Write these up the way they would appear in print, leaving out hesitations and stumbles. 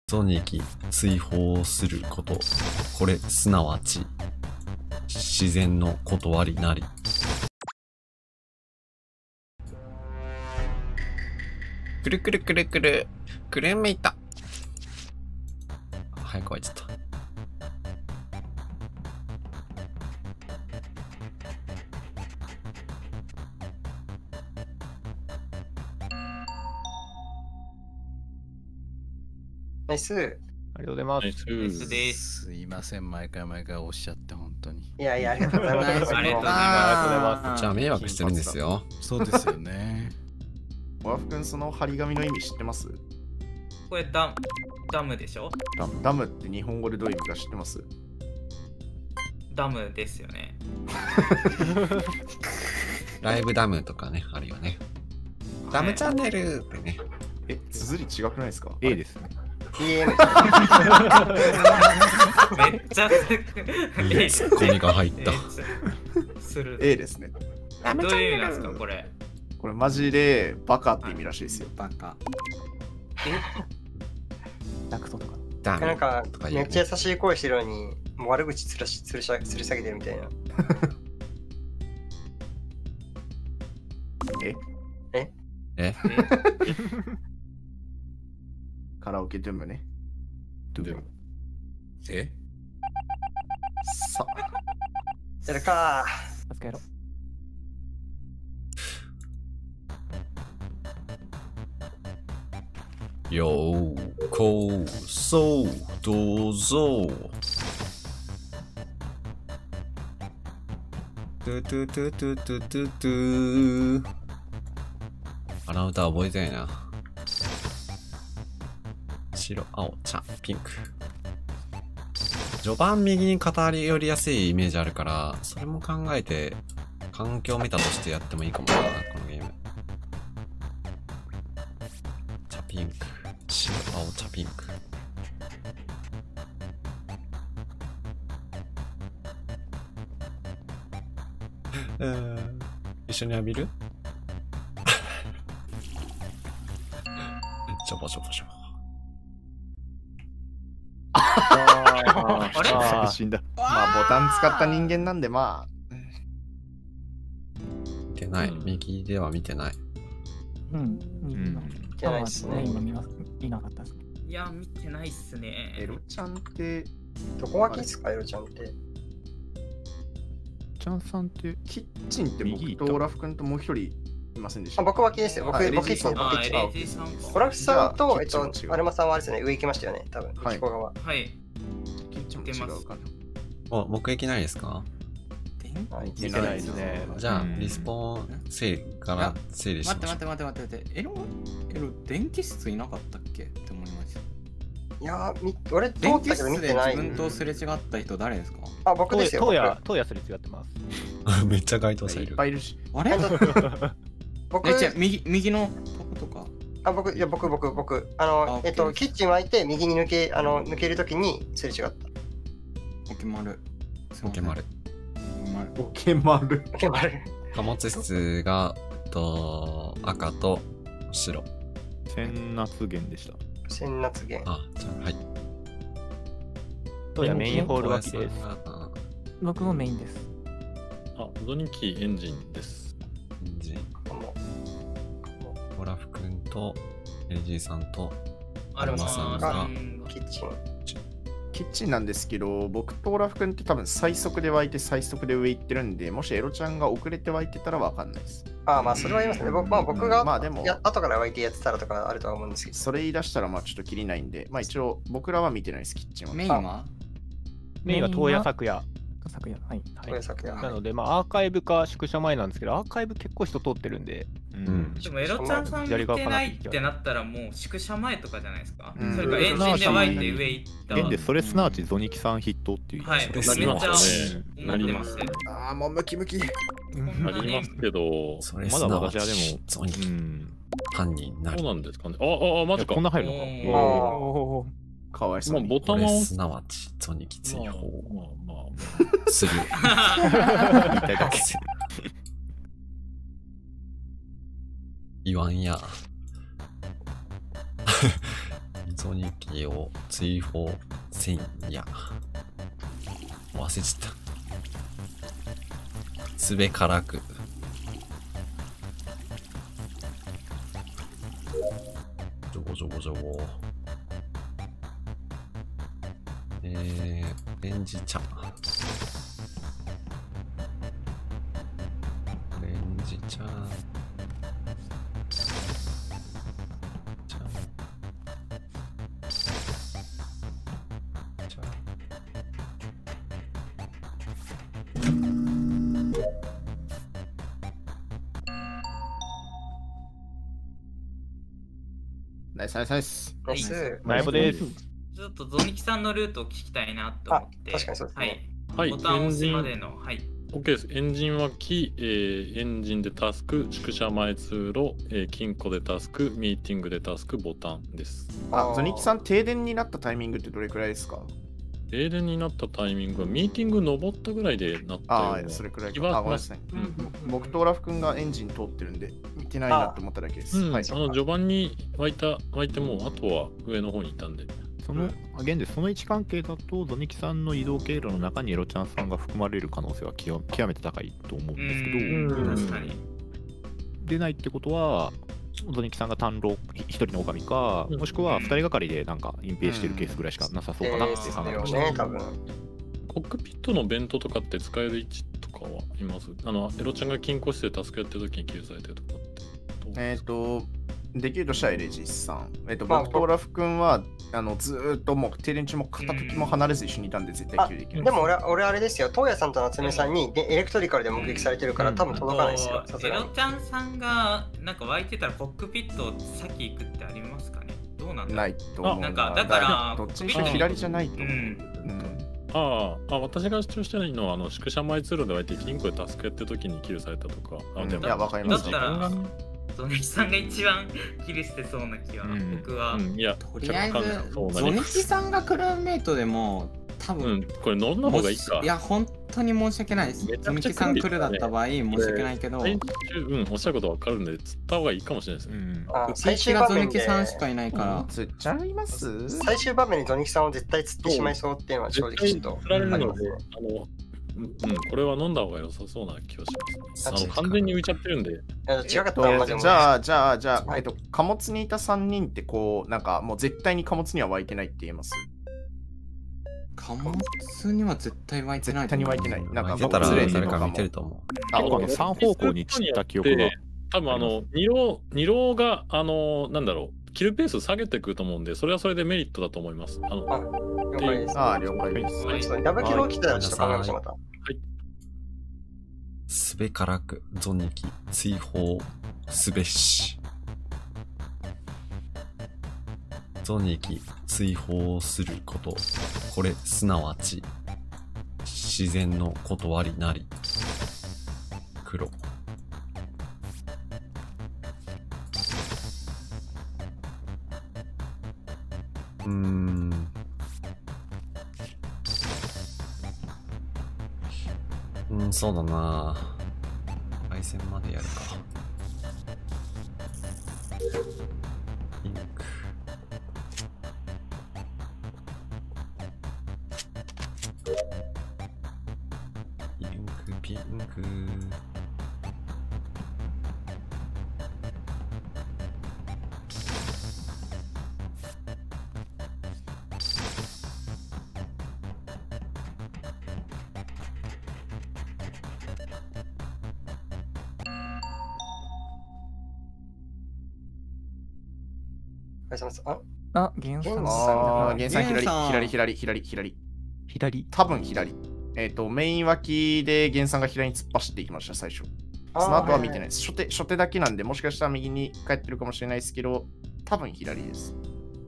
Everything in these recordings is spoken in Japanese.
ゾニキ追放すること。これすなわち自然の断りなり。くるくるくるくるくるめいた。早く開いちゃった。 ナイス。 ありがとうございます。 ナイスです。 すいません、毎回おっしゃって本当に。 いやいや、ありがとうございます。 ありがとうございます。 じゃあ迷惑してるんですよ。 そうですよね。 オラフ君、その張り紙の意味知ってます？ これダムでしょ？ ダムって日本語でどういう意味か知ってます？ ダムですよね。 ライブダムとかね、あるよね。ダムチャンネルってね。 綴り違くないですか？ A ですね。 DM めっちゃツッコミが入った。 A ですね。 どういう意味なんですかこれ？ これマジでバカって意味らしいですよ。 バカ。 ダクトとか。 ダムなんかとか言うねめっちゃ優しい声してるのに、もう悪口つり下げてるみたいな。 カラオケドゥムね。 ドゥム。え？ さ。 やるかさすがやろ。 ようこそどうぞ。トゥトゥトゥトゥトゥトゥトゥ。あの歌覚えたいな。白、青、茶、ピンク。序盤右に語り寄りやすいイメージあるから、それも考えて環境メタとしてやってもいいかもな、このゲーム。茶ピンク、白、青、茶ピンク。一緒に浴びる？ちょぼちょぼちょぼ。 あれ？ 死んだ。 まあボタン使った人間なんでまあ。 見てない。右では見てない。 じゃないっすね。 今見なかったです。 いや見てないっすね。 エロちゃんってどこがキですか、エロちゃんって。 ちゃんさんってキッチンって僕とオラフ君ともう一人いませんでした？ 僕はキですよ。僕キッチン、僕キッチン。 LG さんか。 オラフさんとキッチンも違うアルマさんはあれですよね、上行きましたよね、多分。 はい向こう側。 はい。 キッチンも違うかな。 お、目撃ないですか？ はい見てないですね。 じゃあ、リスポーン整理から整理しましょう。 待って。エロ電気室いなかったっけって思いました。 いやー、俺通ったけ電気室でど見てない。 自分とすれ違った人誰ですか？ あ、僕ですよ。 当夜すれ違ってます。 めっちゃ該当者いる。 いっぱいいるし。 あれ？ 僕、 違う、右のとことか。 あ、僕。キッチン湧いて右に抜けるときにすれ違った。 オケマル。 オケマル。 オケマル。 オケマル。 貨物室が赤と白。 千夏源でした。 千夏源。 あ、じゃあはい。 当夜メインホール脇です。 僕もメインです。 あ、ゾニキエンジンです。 エンジン。オラフ君と LG さんとアルマさんがキッチン。 キッチンなんですけど、僕とオラフ君って多分最速で湧いて最速で上行ってるんで、もしエロちゃんが遅れて湧いてたら分かんないです。 あ、まあそれは言いますね。僕が、 まあでも後から湧いてやってたらとかあるとは思うんですけど。 それ言い出したらまあちょっとキリないんで、まあ一応僕らは見てないです、キッチンは。 メインは当夜昨夜。はい。なので、まあアーカイブか宿舎前なんですけど、アーカイブ結構人通ってるんで。 でもエロちゃんさん見てないってなったらもう宿舎前とかじゃないですか。それからエンジンで湧いて上行った。 で、それすなわちゾニキさん筆頭っていう。 はい、めっちゃなりますね。 ああ、もうムキムキ。 なりますけど、 まだ私はでも、 ゾニキ犯人になる。 そうなんですかね。あ、マジか。 こんな入るのか。 かわいそうに。 ボタンをすなわちゾニキ追放まする。 言いたいだけ。言わんや。 ゾニキを追放せんや。忘れちゃった。すべからく。ジョボジョボジョボ。オレンジ茶。オレンジ茶。 ナイスナイスナイス。 ナイス。 ナイボです。 ちょっとゾニキさんのルートを聞きたいなと思って。 確かにそうですね。 はい。 ボタンを押すまでの。はい。 OK です。エンジン脇、エンジンでタスク、宿舎前通路、金庫でタスク、ミーティングでタスク、ボタンです。 ゾニキさん、停電になったタイミングってどれくらいですか？ 停電になったタイミングは、ミーティング登ったぐらいでなったような。 それくらいか。ごめんなさい。僕とオラフ君がエンジン通ってるんで、見てないなって思っただけです。 序盤に湧いてもう、あとは上の方にいたんで。 現在その位置関係だと、ゾニキさんの移動経路の中にエロちゃんさんが含まれる可能性は極めて高いと思うんですけど、 確かに。 出ないってことは、ゾニキさんが単狼一人の狼か、もしくは2人がかりでなんか隠蔽してるケースぐらいしかなさそうかなって考えました。 コックピットのベントとかって使える位置とかはいます？エロちゃんが金庫室でタスクやってる時にキルされてるとかって。 できるとしたらエレジスさん。僕とオラフ君はずーっともう停電中も片時も離れず一緒にいたんで絶対キルできる。 でも俺あれですよ、トウヤさんと夏目さんにエレクトリカルで目撃されてるから多分届かないですよ。 エロちゃんさんがなんか湧いてたらコックピット先行くってありますかね？どうなんだろう？ ないと思う。 なんかだからどっちにしろ左じゃないと思う。 私が主張してないのは宿舎前通路で湧いて金庫でタスクやってる時にキルされたとか。 いや、わかります。 だったらゾニキさんが一番キルしてそうな気は、僕は。 いや、 とりあえずゾニキさんがクルーンメイトでも多分、 これ乗んな方がいいか。 いや、本当に申し訳ないです。ゾニキさん来るだった場合、申し訳ないけど。 おっしゃることわかるんで、釣った方がいいかもしれないですね。 最終場面でゾニキさんしかいないから。 釣っちゃいます？ 最終場面にゾニキさんを絶対釣ってしまいそうっていうのは正直ちょっと。 釣られるので、これは飲んだ方が良さそうな気がしますね。完全に浮いちゃってるんで。 違かったらじゃあ、貨物にいた3人ってなんかもう絶対に貨物には湧いてないって言えます？ 貨物には絶対湧いてない。 絶対に湧いてない。なんか出たら誰か見てると思う。 3方向に散った記憶が。 多分二郎がなんだろう、キルペース下げてくると思うんで、それはそれでメリットだと思います。 了解です。 了解です。 ダブルキル起きたらちょっと考えましょう、また。 すべからくゾニキ追放すべし。ゾニキ追放すること、これすなわち自然の断りなり。黒。そうだな。対戦までやるか。ピンク。ピンク。 原産左。多分左。メイン脇で原産が左に突っ走っていきました、最初。その後は見てないです。初手だけなんで、もしかしたら右に帰ってるかもしれないですけど、多分左です。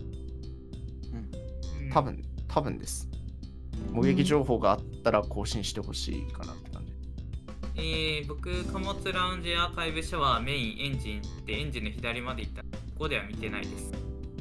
多分です。目撃情報があったら更新してほしいかなって感じ。 僕、貨物ラウンジアーカイブシャワーメインエンジンでエンジンの左まで行った。ここでは見てないです。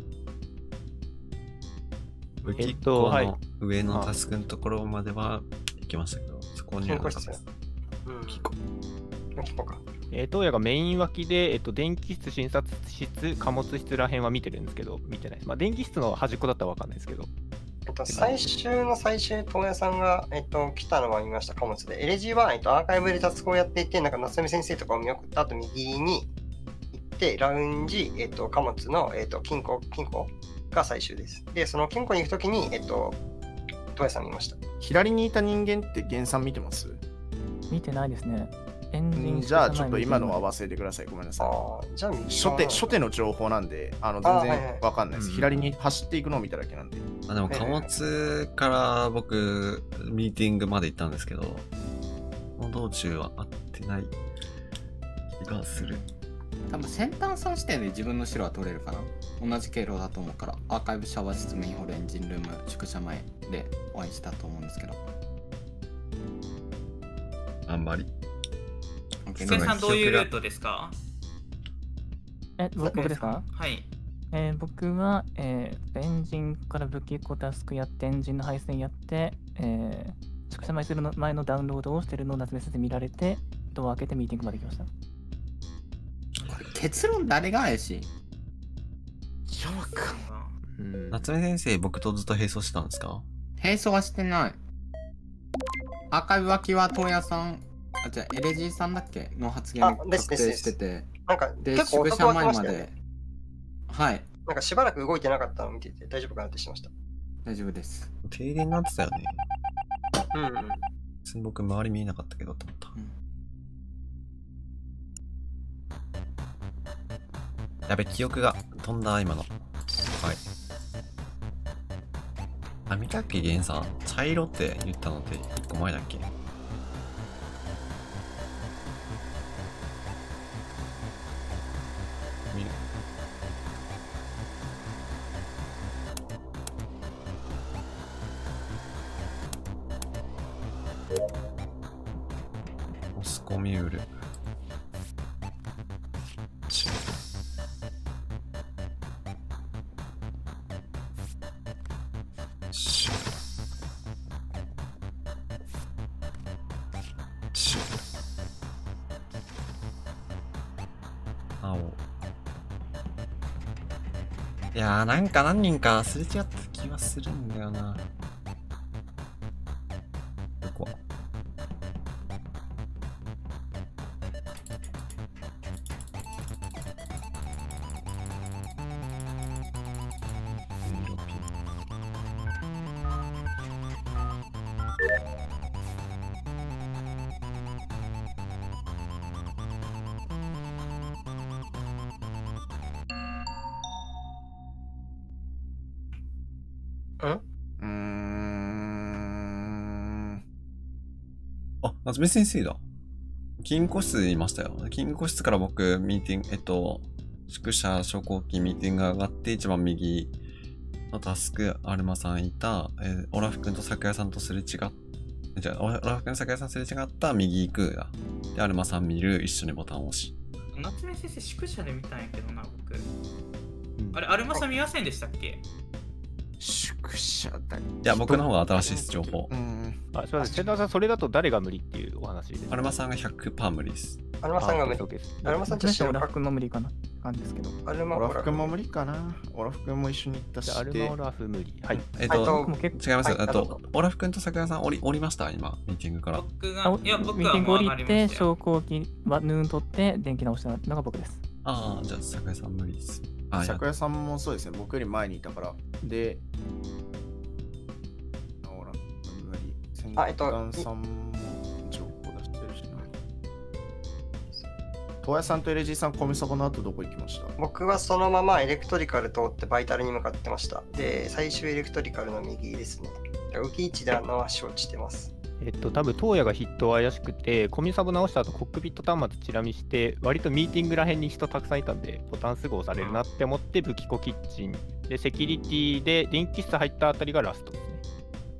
上のタスクのところまでは行きましたけど、そこにはなかったです。 当夜がメイン脇で、電気室、診察室、貨物室らへんは見てるんですけど、見てないです。まあ、電気室の端っこだったら分かんないですけど。 最終の最終、東野さんが、来たのは見ました、貨物で。LG は、アーカイブでタスクをやっていて、なんか夏目先生とかを見送った後、右に行って、ラウンジ、貨物の、金庫が最終です。で、その金庫に行くときに、東野さん見ました。 左にいた人間って原産見てます？ 見てないですね。エンジンじゃあちょっと今のは忘れてください。ごめんなさい。 じゃあ初手の情報なんで、全然わかんないです。左に走っていくのを見ただけなんで。 でも貨物から僕、ミーティングまで行ったんですけど、この道中は合ってない気がする。 多分先端3視点で自分の城は取れるかな。同じ経路だと思うから、アーカイブシャワー室、メインホール、エンジンルーム、宿舎前でお会いしたと思うんですけど。 あんまり。 福井さんどういうルートですか？ 僕ですか？ はい。 僕は、エンジンから武器庫タスクやって、エンジンの配線やって、宿舎前のダウンロードをしてるのを夏目先生見られて、ドア開けてミーティングまで来ました。 結論誰が怪しい？ 夏目先生、僕とずっと並走してたんですか？ 並走はしてない。アーカイブ脇は東野さん、じゃあエレジーさんだっけの発言が確定してて、 なんかで、 結構宿舎前まで、はい。 なんかしばらく動いてなかったのを見てて大丈夫かなってしました。 大丈夫です。 停電になってたよね。 うん。 僕、周り見えなかったけどと思った。やべ、記憶が飛んだ、今の。はい。あ、見たっけ、ゲンさん。茶色って言ったのって1個前だっけ？見る。モスコミュール。いやー、なんか何人かすれ違った気はするんだよな。どこ？あ、夏目先生だ。金庫室にいましたよ。金庫室から僕、ミーティング、宿舎昇降機ミーティングが上がって、一番右のタスク、アルマさんいた、オラフ君と桜井さんとすれ違っ、じゃあ、オラフ君と桜井さんすれ違った右行くだ。で、アルマさん見る、一緒にボタンを押し。 夏目先生、宿舎で見たんやけどな、僕。あれ、アルマさん見ませんでしたっけ？ 宿舎だ。いや、僕の方が新しいです、情報。 あ、すみません。千田さん、それだと誰が無理っていうお話です。 アルマさんが 100% 無理です。 アルマさんが無理。アルマさんとしてはオラフ君も無理かな感じですけど。 オラフ君も無理かな。オラフ君も一緒に行ったし。 アルマオラフ無理。はい。 違います。オラフ君と桜井さん降りました今、ミーティングから。 僕が、いや、僕ミーティング降りて、昇降機はヌーン取って、電気直したのが僕です。 ああ、じゃあ桜井さん無理です。 桜井さんもそうですね。僕より前にいたから。で、先端さんも情報出してるしな。東谷さんと LG さん、コミサボの後どこ行きました？ 僕はそのままエレクトリカル通ってバイタルに向かってました。で、最終エレクトリカルの右ですね。浮き位置で足をしてます。 多分東野がヒット怪しくて、コミサボ直した後コックピット端末チラ見して、割とミーティングらへんに人たくさんいたんで、ボタンすぐ押されるなって思って、武器庫キッチンで、セキュリティで電気室入ったあたりがラストですね。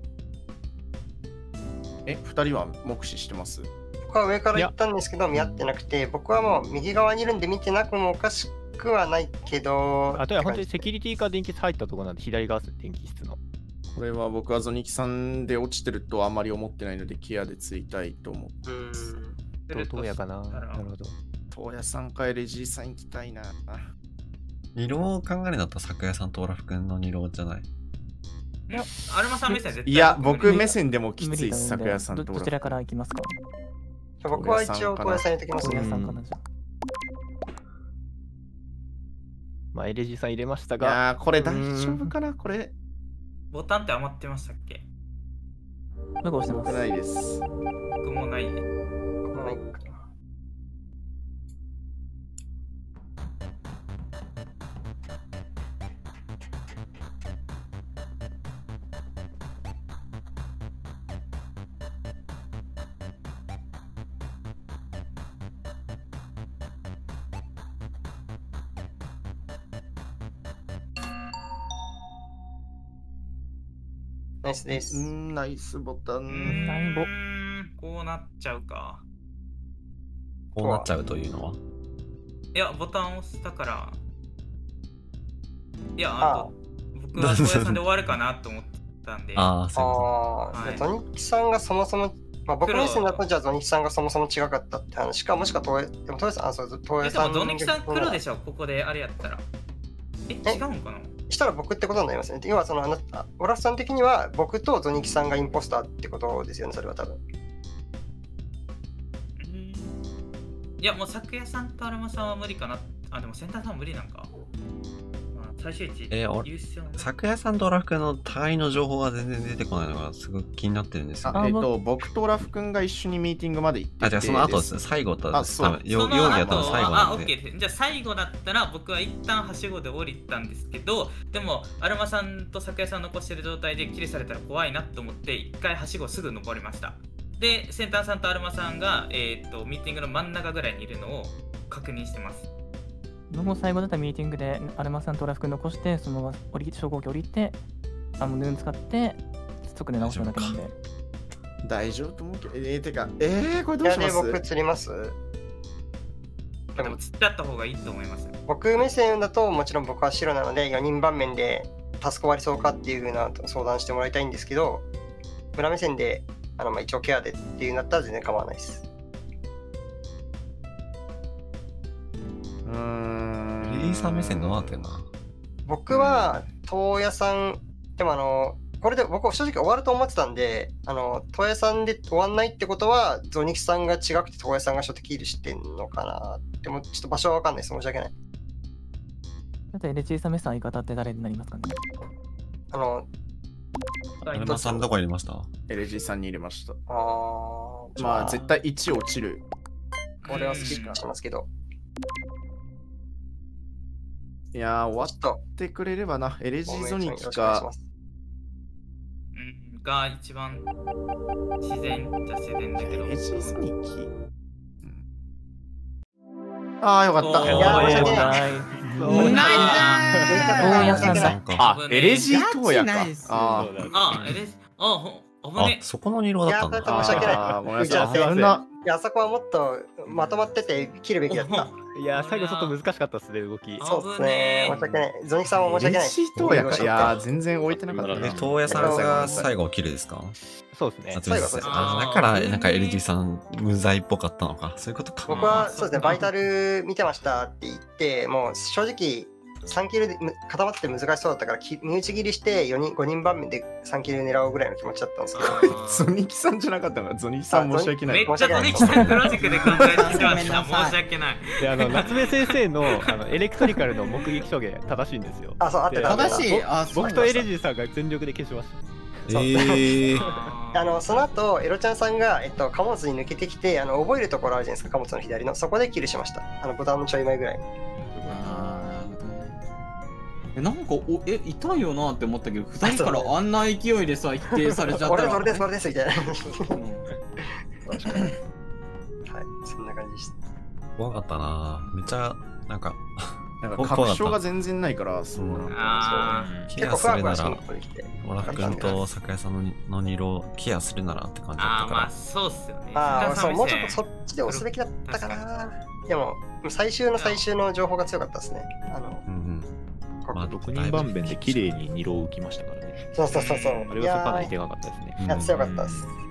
2人は目視してます？ 僕は上から行ったんですけど、見合ってなくて、僕はもう右側にいるんで見てなくもおかしくはないけど。 あとは本当にセキュリティか電気室入ったところなんで、左側です、電気室の。 これは僕はゾニキさんで落ちてるとあまり思ってないので、ケアでついたいと思ってます。 どうやかな。なるほど。 東野さんかレジーさん行きたいな。 二郎を考えるんだったら桜屋さんとオラフ君の二郎じゃない。 アルマさん目線絶対。 いや、僕目線でもきついです、桜屋さんとオラフ君。 どちらから行きますか？ 僕は一応東野さんにときますね。 まあ、エレジさん入れましたいやが。 ー、これ大丈夫かなこれ。 ボタンって余ってましたっけ？ 僕押してます。 ないです。 僕もない。 僕もないかな。ナイスです。 ナイスボタン。ナイボ。 こうなっちゃうか。 こうなっちゃうというのは？ いや、ボタンを押したから。いや、僕は東野さんで終わるかなと思ったんで。 ゾニキさんがそもそも、まあ、僕の目線だとじゃあゾニキさんがそもそも違かったって話か、もしくは東野さん、東野さん。 でもゾニキさん黒でしょ、ここであれやったら。違うんかな？ したら僕ってことになりますね。要はそのオラフさん的には僕とゾニキさんがインポスターってことですよね、それは多分。 いや、もう昨夜さんとアルマさんは無理かな。あ、でもセンターさんは無理なんか。まあ、最終値優勝。 昨夜さんとオラフ君の互いの情報が全然出てこないのがすごく気になってるんですよ。 僕とオラフ君が一緒にミーティングまで行ってて。 じゃあその後です。最後と容疑だったら最後なんで。 オッケーです。じゃあ最後だったら僕は一旦はしごで降りたんですけど、でもアルマさんと昨夜さん残してる状態でキルされたら怖いなと思って一回はしごすぐ登りました。で、センターさんとアルマさんが、ミーティングの真ん中ぐらいにいるのを確認してます。 僕も最後だったミーティングでアルマさんとオラフ君残して、そのまま昇降機降りて、ヌーン使って、即で直しただけなんで。 大丈夫と思うけど、てか、これどうします？ 僕釣ります？ でも釣ってあった方がいいと思います。 僕目線だと、もちろん僕は白なので、4人盤面でタスク終わりそうかっていう風な相談してもらいたいんですけど、裏目線で、一応ケアでっていうんだったら全然構わないです。 リリーさん目線どうなってんの？ 僕は東野さん、でもこれで僕正直終わると思ってたんで、東野さんで終わんないってことは、ゾニキさんが違くて東野さんが初手キールしてんのかな。でもちょっと場所はわかんないです。申し訳ない。 あとエレジーサメさん相方って誰になりますかね？ アルマさんどこ入れました？ エレジーさんに入れました。まあ絶対1落ちる。 俺は好きしますけど。 いやー、終わってくれればな。エレジーゾニキか。 が一番自然じゃ自然だけど。 エレジーゾニキ。ああ、よかった。 いやー、申し訳ない。 エレジー東野か。 エレジー、危ね。 そこの二郎だったんだ。 申し訳ない。 ごめんなさい。 いや、あそこはもっとまとまってて切るべきだった。 いや、最後ちょっと難しかったですね、動き。 そうですね。申し訳ない。ゾニキさんも申し訳ない。 いや、全然置いてなかったね。 東野さんが最後切るですか？ そうですね。 だから、なんか LG さん無罪っぽかったのか。そういうことか。 僕はそうですね、バイタル見てましたって言って、もう正直、3キルで固まって難しそうだったから、身内切りして5人盤面で3キル狙おうぐらいの気持ちだったんですけど。 ゾニキさんじゃなかったのか、ゾニキさん申し訳ない。 めっちゃゾニキさんプロジェクトで考えてしまった。申し訳ない。 で、夏目先生のエレクトリカルの目撃証言正しいんですよ。 あ、そう、合ってた。 正しい。 僕とエレジーさんが全力で消しました。 その後エロちゃんさんが、貨物に抜けてきて覚えるところあるじゃないですか、貨物の左のそこでキルしました。ボタンのちょい前ぐらい。 なんかいたよなって思ったけど、2人からあんな勢いでさ否定されちゃったら俺それですそれですみたいな。はい、そんな感じでした。 怖かったな。めっちゃなんか確証が全然ないから、そうケアするならオラフ君と酒屋さんの二郎ケアするならって感じだったから。 まあそうっすよね。 そう、もうちょっとそっちで押すべきだったかな。でも最終の情報が強かったですね。 6人盤面で綺麗に二郎浮きましたからね。 そう。 あれはそこかなりでかかったですね。 強かったです。